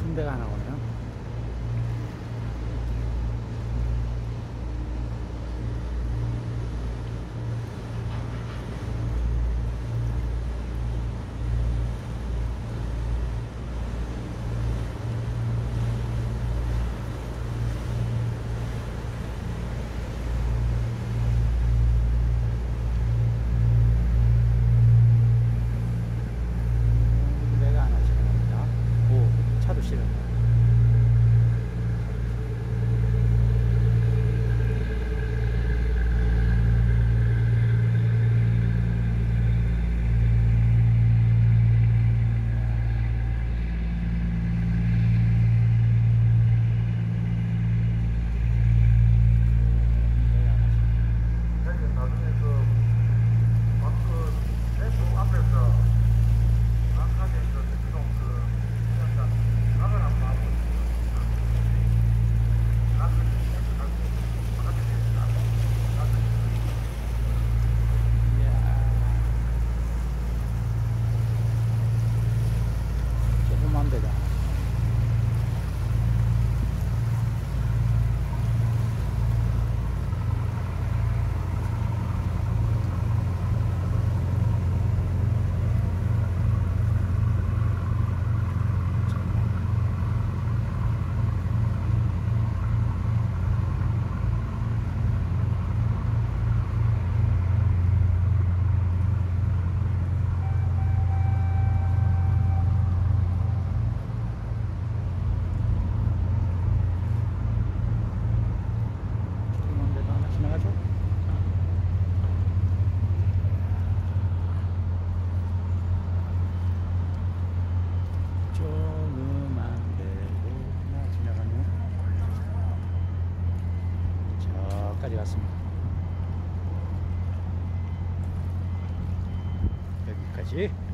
큰 데가 하나 오네요. 내가 하나 지나갑니다. 오, 차도 싫어. 나중에 그 마크 Facebook 앞에서 아카데 그 대통 그 약간 각을 한번 하고 조그만 데다. 조그만 데도 하나 지나가죠. 조그만 데도 하나 지나가네요. 저까지 갔습니다. 여기까지.